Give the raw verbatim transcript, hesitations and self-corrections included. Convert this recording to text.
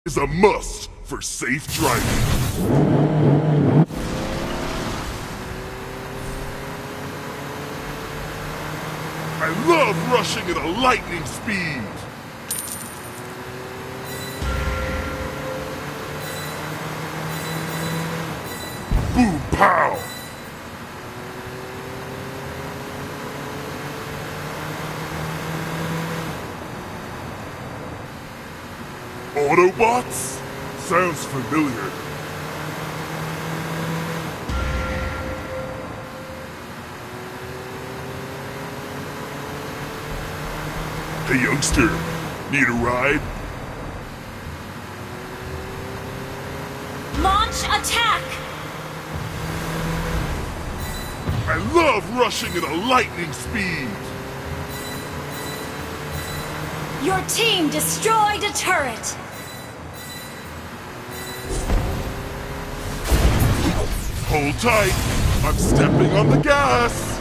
is a must for safe driving. I love rushing at a lightning speed. Boom pow! Autobots? Sounds familiar. Hey youngster, need a ride? Launch attack! I love rushing at a lightning speed. Your team destroyed a turret! Hold tight, I'm stepping on the gas.